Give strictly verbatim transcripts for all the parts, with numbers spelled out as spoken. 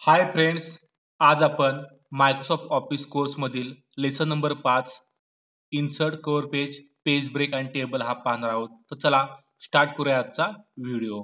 हाय friends, आज आपण Microsoft Office कोर्समधील लेसन नंबर पाच insert cover page, page break आणि टेबल हा पाहणार आहोत. तर चला स्टार्ट करूया आजचा व्हिडिओ.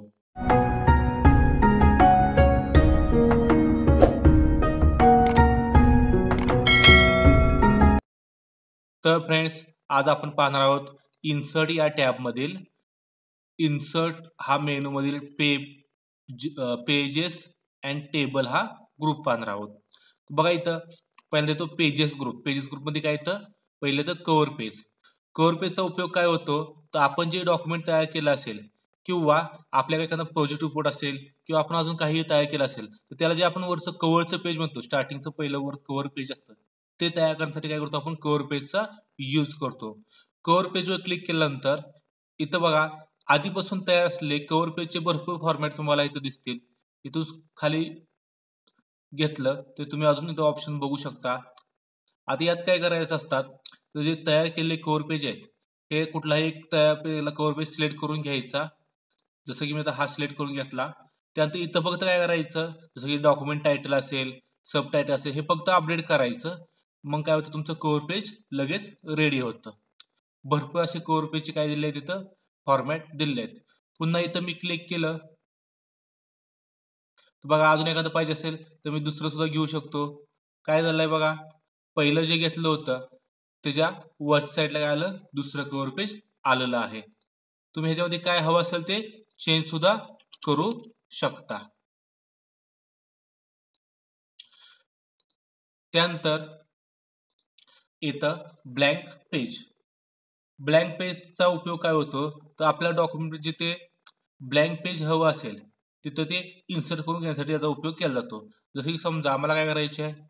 तर फ्रेंड्स, आज आपण पाहणार आहोत इन्सर्ट या टॅबमधील इन्सर्ट हा मेनू मधील पे पेजेस अँड टेबल हा ग्रुप पाहणार आहोत. बघा इथं पहिल्यांदा तो पेजेस ग्रुप पेजेस ग्रुप मध्ये काय येतं, पहिले तर कव्हर पेज. कव्हर पेजचा उपयोग काय होतो, तर आपण जे डॉक्युमेंट तयार केलं असेल किंवा आपल्याकडे एखादा प्रोजेक्ट रिपोर्ट असेल किंवा आपण अजून काही तयार केलं असेल तर त्याला जे आपण वरचं कव्हरचं पेज म्हणतो, स्टार्टिंगचं पहिलं वर कव्हर पेज असतं, ते तयार करण्यासाठी काय करतो आपण कव्हर पेजचा यूज करतो. कव्हर पेजवर क्लिक केल्यानंतर इथं बघा आधीपासून तयार असलेले कव्हर पेजचे भरपूर फॉर्मॅट तुम्हाला इथं दिसतील. इथून खाली घेतलं तर तुम्ही अजून इथं ऑप्शन बघू शकता. आता यात काय करायचं असतात, तर जे तयार केलेले कव्हर पेज आहेत हे कुठलाही एक तयार कव्हर पेज सिलेक्ट करून घ्यायचा. जसं की मी आता हा सिलेक्ट करून घेतला. त्यानंतर इथं फक्त काय करायचं, जसं की डॉक्युमेंट टायटल असेल, सब टायटल असेल, हे फक्त अपडेट करायचं. मग काय होतं, तुमचं कव्हर पेज लगेच रेडी होतं. भरपूर असे कव्हर पेजचे काय दिले आहेत तिथं फॉर्मॅट दिले आहेत. पुन्हा इथं मी क्लिक केलं तर बघा अजून एखादं पाहिजे असेल तर मी दुसरं सुद्धा घेऊ शकतो. काय झालंय बघा, पहिलं जे घेतलं होतं त्याच्या वरच्या साईडला काय आलं, दुसरं कव्हर पेज आलेलं आहे. तुम्ही ह्याच्यामध्ये काय हवं असेल ते चेंज सुद्धा करू शकता. त्यानंतर इथं ब्लँक पेज. ब्लँक पेजचा उपयोग काय होतो, तर आपल्या डॉक्युमेंट जिथे ब्लँक पेज हवं असेल तिथं ते इन्सर्ट करून घेण्यासाठी याचा उपयोग केला जातो. जसं की समजा आम्हाला काय करायचे आहे,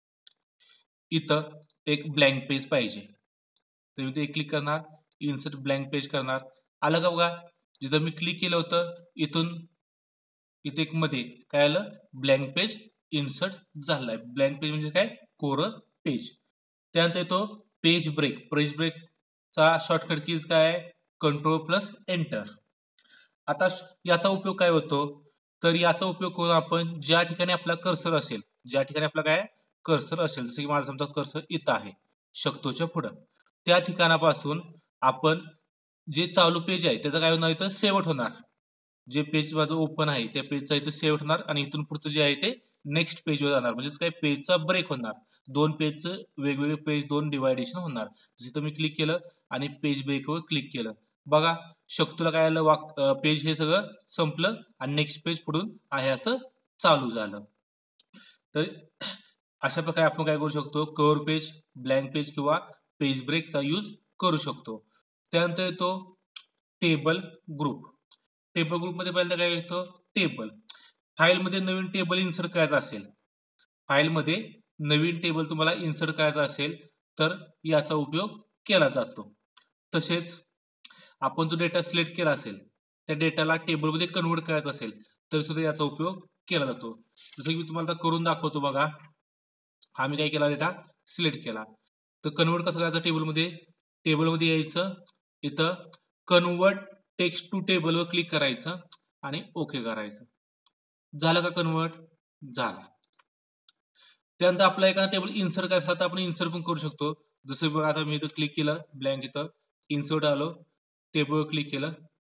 इथं एक ब्लँक पेज पाहिजे तर मी ते क्लिक करणार, इन्सर्ट ब्लँक पेज करणार. आलं का बघा, जिथं मी क्लिक केलं होतं इथून इथे एक मध्ये काय आलं, ब्लँक पेज इन्सर्ट झालाय. ब्लँक पेज म्हणजे काय, कोरं पेज. त्यानंतर येतो पेज ब्रेक. पेज ब्रेकचा शॉर्टकट कीज काय आहे, कंट्रोल प्लस एंटर. आता याचा उपयोग काय होतो, तर याचा उपयोग करून आपण ज्या ठिकाणी आपला कर्सर असेल, ज्या ठिकाणी आपला काय कर्सर असेल, जसं की माझा समजा कर्सर इथं आहे शक्तोच्या पुढं, त्या ठिकाणापासून आपण जे चालू पेज आहे त्याचं काय होणार, इथं सेव्ह होणार. जे पेज माझं ओपन आहे त्या पेजचा इथं सेव्ह होणार आणि इथून पुढचं जे आहे ते नेक्स्ट पेजवर जाणार. म्हणजेच काय, पेजचा ब्रेक होणार. दोन पेजचं वेगवेगळे पेज दोन डिवायडेशन होणार. जसं मी क्लिक केलं आणि पेज ब्रेकवर क्लिक केलं, बघा शक्तूला काय आलं, वाक पेज हे सगळं संपलं आणि नेक्स्ट पेज पुढून आहे असं चालू झालं. तर अशा प्रकारे आपण काय करू शकतो, कव्हर पेज, ब्लँक पेज किंवा पेज ब्रेकचा यूज करू शकतो. त्यानंतर येतो टेबल ग्रुप. टेबल ग्रुप मध्ये पहिल्यांदा काय येतो, टेबल. फाईलमध्ये नवीन टेबल इन्सर्ट करायचा असेल, फाईलमध्ये नवीन टेबल तुम्हाला इन्सर्ट करायचा असेल तर याचा उपयोग केला जातो. तसेच आपण जो डेटा सिलेक्ट केला असेल त्या डेटाला टेबलमध्ये कन्वर्ट करायचा असेल तर सुद्धा याचा उपयोग केला जातो. जसं की मी तुम्हाला करून दाखवतो बघा. हा मी काय केला, डेटा सिलेक्ट केला तर कन्वर्ट कसं करायचं, टेबलमध्ये टेबलमध्ये यायचं, इथं कन्वर्ट टेक्स्ट टू टेबलवर क्लिक करायचं आणि ओके करायचं. झालं का कन्वर्ट, झाला. त्यानंतर आपला एखादा टेबल इन्सर्ट करायचा तर आपण इन्सर्ट पण करू शकतो. जसं बघा आता मी इथं क्लिक केलं ब्लँक, इथं इन्सर्ट आलो, टेबलवर क्लिक केलं,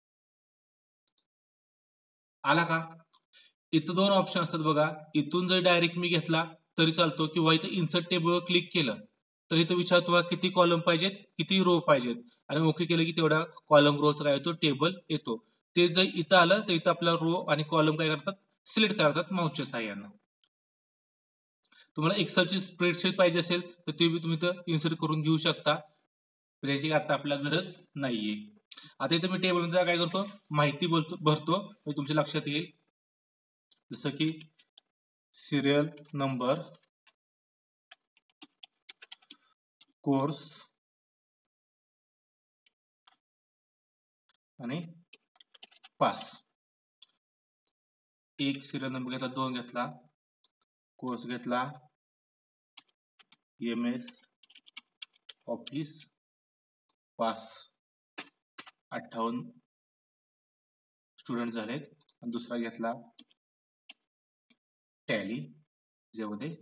आला का. इथं दोन ऑप्शन असतात बघा. इथून जर डायरेक्ट मी घेतला तरी चालतो किंवा इथं इन्सर्ट टेबलवर क्लिक केलं तर इथं विचारतो किती कॉलम पाहिजेत, किती रो पाहिजेत आणि ओके केलं की तेवढा कॉलम रोचा काय येतो, टेबल येतो. ते जर इथं आलं तर इथं आपला रो आणि कॉलम काय करतात, सिलेक्ट करतात माऊसच्या साहाय्यानं. तुम्हाला एक्सेलची स्प्रेडशीट पाहिजे असेल तर ती तुम्ही इथं इन्सर्ट करून घेऊ शकता. त्याची आता आपल्याला गरज नाहीये. आता इथं मी टेबलचा काय करतो, माहिती बोलतो भरतो, तुमच्या लक्षात येईल. जसं की सिरियल नंबर, कोर्स आणि पास. एक सिरियल नंबर घेतला, दोन घेतला, कोर्स घेतला, एम एस ऑफिस पास, अठ्ठावन्न स्टुडंट झालेत. आणि दुसरा घेतला टॅली ज्यामध्ये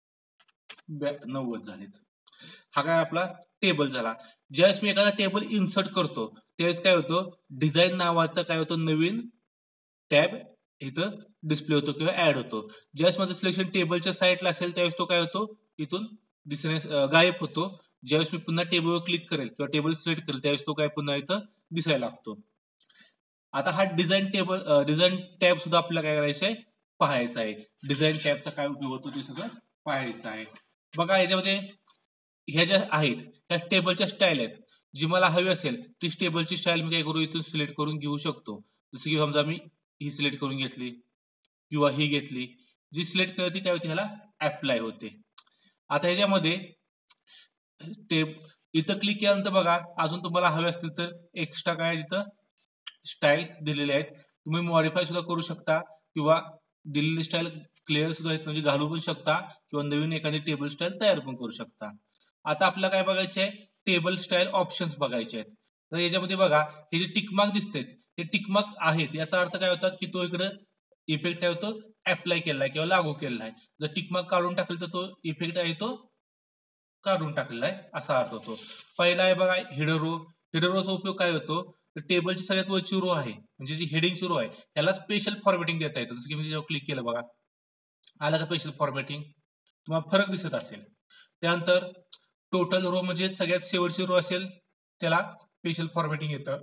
नव्वद झालेत. हा काय आपला टेबल झाला. ज्यावेळेस मी एखादा टेबल इन्सर्ट करतो त्यावेळेस काय होतं, डिझाईन नावाचा काय होतो नवीन टॅब इथं डिस्प्ले होतो किंवा ऍड होतो. ज्यावेळेस माझं सिलेक्शन टेबलच्या साईडला असेल त्यावेळेस तो काय होतो इथून दिसण्यास गायब होतो. ज्यावेळेस मी पुन्हा टेबलवर क्लिक करेल किंवा टेबल सिलेक्ट करेल त्यावेळेस तो काय पुन्हा इथं दिसायला लागतो. आता हा डिझाईन टेबल डिझाईन टॅब सुद्धा आपल्याला काय करायचं आहे, पाहायचा आहे. डिझाईन टॅबचा काय उपयोग होतो ते सगळं पाहायचं आहे. बघा याच्यामध्ये ह्या ज्या आहेत त्या टेबलच्या स्टाईल आहेत. जी मला हवी असेल ती टेबलची स्टाईल मी काय करू इथून सिलेक्ट करून घेऊ शकतो. जसं की समजा मी ही सिलेक्ट करून घेतली किंवा ही घेतली. जी सिलेक्ट करते काय होते ह्याला अप्लाय होते. आता ह्याच्यामध्ये टेब इथं क्लिक केल्यानंतर बघा अजून तुम्हाला हवे असतील तर एक्स्ट्रा काय तिथं स्टाईल्स दिलेले आहेत. तुम्ही मॉडिफाय सुद्धा करू शकता किंवा दिलेली स्टाईल क्लिअर सुद्धा आहेत म्हणजे घालू पण शकता किंवा नवीन एखादी टेबल स्टाईल तयार पण करू शकता. आता आपल्याला काय बघायचे आहे, टेबल स्टाईल ऑप्शन्स बघायचे आहेत. तर याच्यामध्ये बघा हे जे टिकमार्क दिसतात हे टिकमार्क आहेत याचा अर्थ काय होतात की तो इकडे इफेक्ट काय होतो अप्लाय केलाय किंवा लागू केलेला आहे. जर टिकमार्क काढून टाकलं तर तो इफेक्ट आहे तो काढून टाकलेला आहे असा अर्थ होतो. पहिला आहे बघा हेडर रो. हेडर रोचा उपयोग काय होतो, तर टेबलची सगळ्यात वरची रो आहे म्हणजे जी हेडिंगची रो आहे त्याला स्पेशल फॉर्मॅटिंग देता येतं. जसं की मी त्याच्यावर क्लिक केलं बघा आलं का स्पेशल फॉर्मॅटिंग, तुम्हाला फरक दिसत असेल. त्यानंतर टोटल रो म्हणजे सगळ्यात शेवटची रो असेल त्याला स्पेशल फॉर्मॅटिंग येतं.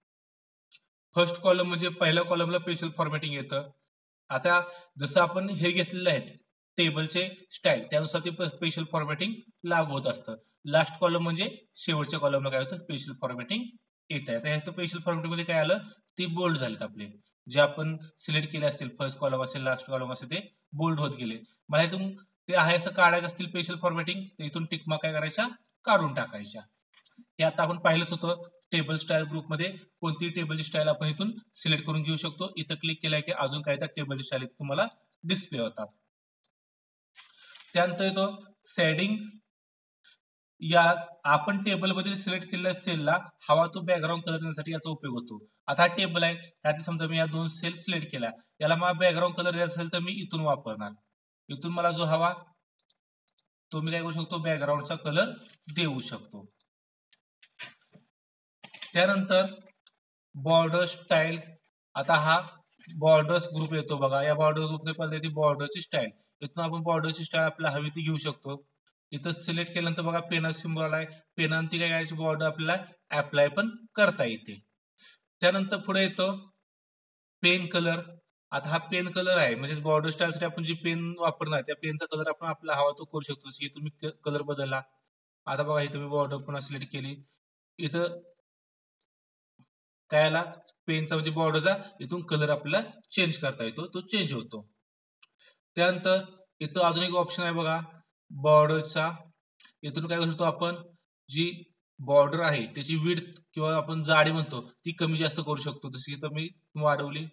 फर्स्ट कॉलम म्हणजे पहिल्या कॉलमला स्पेशल फॉर्मॅटिंग येतं. आता जसं आपण हे घेतलेलं आहे टेबलचे स्टाईल त्यानुसार ते स्पेशल फॉर्मॅटिंग लागू होत असतं. लास्ट कॉलम म्हणजे शेवटच्या कॉलमला काय होतं स्पेशल फॉर्मॅटिंग येत आहे. आता स्पेशल फॉर्मॅटिंग मध्ये काय आलं ते बोल्ड झालेत आपले जे आपण सिलेक्ट केले असतील फर्स्ट कॉलम असेल लास्ट कॉलम असेल ते बोल्ड होत गेले. मला इथून ते आहे असं काढायचं असतील स्पेशल फॉर्मॅटिंग तर इथून टिकमार्क काय करायच्या काढून टाकायच्या. हे आता आपण पाहिलंच होतं टेबल स्टाईल ग्रुपमध्ये कोणती टेबलची स्टाईल आपण इथून सिलेक्ट करून घेऊ शकतो. इथं क्लिक केलाय की अजून काय त्या टेबलची स्टाईल तुम्हाला डिस्प्ले होतात. त्यानंतर येतो शेडिंग. या आपण टेबल मध्ये सिलेक्ट केलेल्या सेलला हवा तो बॅकग्राऊंड कलर देण्यासाठी याचा उपयोग होतो. आता हा टेबल आहे त्यातले समजा मी या दोन सेल सिलेक्ट केल्या याला मला बॅकग्राऊंड कलर द्यायचा असेल तर मी इथून वापरणार. इथून मला जो हवा तो मी काय करू शकतो बॅकग्राऊंडचा कलर देऊ शकतो. त्यानंतर बॉर्डर स्टाईल. आता हा बॉर्डर्स ग्रुप येतो बघा या बॉर्डर ग्रुपने पद्धती बॉर्डरची स्टाईल इथून आपण बॉर्डरची स्टाईल आपल्याला हवी ती घेऊ शकतो. इथं सिलेक्ट केल्यानंतर बघा पेना सिम्बॉल आहे पेनांती काय करायची बॉर्डर आपल्याला अप्लाय पण करता येते. त्यानंतर पुढे येतो पेन कलर. आता हा पेन कलर आहे म्हणजे बॉर्डर स्टाईल साठी आपण जी पेन वापरणार त्या पेनचा कलर आपण आपला हवा तो करू शकतो. जसं की तुम्ही कलर बदलला. आता बघा इथं मी बॉर्डर पुन्हा सिलेक्ट केली. इथं काय आला पेनचा म्हणजे बॉर्डरचा इथून कलर आपल्याला चेंज करता येतो तो चेंज होतो. त्यानंतर इथं अजून एक ऑप्शन आहे बघा बॉर्डरचा. इथून काय करू शकतो आपण जी बॉर्डर आहे त्याची विड्थ किंवा आपण जाडी म्हणतो ती कमी जास्त करू शकतो. जशी इथं मी वाढवली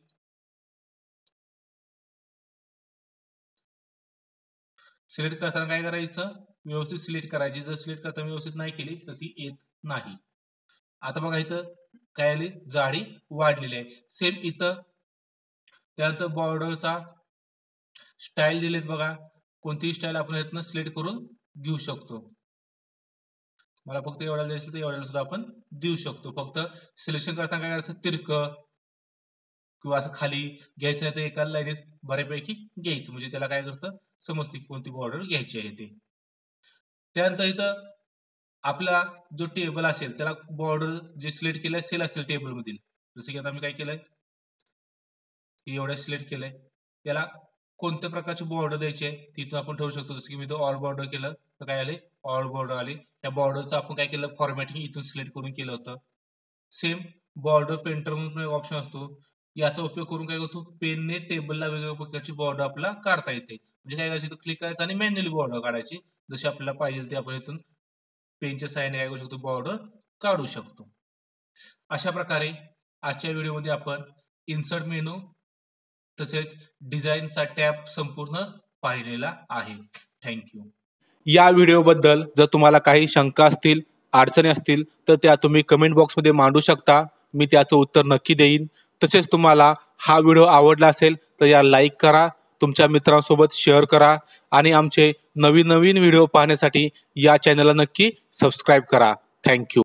सिलेक्ट करताना काय करायचं व्यवस्थित सिलेक्ट करायची. जर सिलेक्ट करताना व्यवस्थित नाही केली तर ती येत नाही. आता बघा इथं काय आली जाडी वाढलेली आहे. सेम इथं त्यानंतर बॉर्डरचा स्टाईल दिलेत बघा कोणतीही स्टाईल आपण इथनं सिलेक्ट करून घेऊ शकतो. मला फक्त एवढ्याला द्यायचं तर एवढ्याला सुद्धा आपण देऊ शकतो. फक्त सिलेक्शन करताना काय करायचं तिरकं किंवा असं खाली घ्यायचं आहे तर एका लाईनीत बऱ्यापैकी घ्यायचं म्हणजे त्याला काय करतं समजते की कोणती बॉर्डर घ्यायची आहे ते. त्यानंतर इथं आपला जो टेबल असेल त्याला बॉर्डर जे सिलेक्ट केले सेल असतील टेबल मधील जसं की आता मी काय केलंय एवढ्या सिलेक्ट केलंय त्याला कोणत्या प्रकारची बॉर्डर द्यायची आहे तिथून आपण ठेवू शकतो. जसं की मी तो ऑल बॉर्डर केलं तर काय आले ऑल बॉर्डर आली. त्या बॉर्डरचं आपण काय केलं फॉर्मॅटिंग इथून सिलेक्ट करून केलं होतं. सेम बॉर्डर पेंटर म्हणून एक ऑप्शन असतो याचा उपयोग करून काय करतो पेनने टेबलला वेगवेगळ्या प्रकारची बॉर्डर आपल्याला काढता येते. म्हणजे काय करायचं क्लिक करायचं आणि मॅन्युअली बॉर्डर काढायची जशी आपल्याला पाहिजे ते आपण इथून पेनच्या सहाय्याने काय करू शकतो बॉर्डर काढू शकतो. अशा प्रकारे आजच्या व्हिडिओमध्ये आपण इन्सर्ट मेनू तसेच डिझाईनचा टॅब संपूर्ण पाहिलेला आहे. थँक्यू. या व्हिडिओबद्दल जर तुम्हाला काही शंका असतील अडचणी असतील तर त्या तुम्ही कमेंट बॉक्समध्ये मांडू शकता. मी त्याचं उत्तर नक्की देईन. तसेच तुम्हाला हा व्हिडिओ आवडला असेल तर याला लाईक करा तुमच्या मित्रांसोबत शेअर करा आणि आमचे नवीन नवीन व्हिडिओ पाहण्यासाठी या चॅनलला नक्की सबस्क्राईब करा. थँक्यू.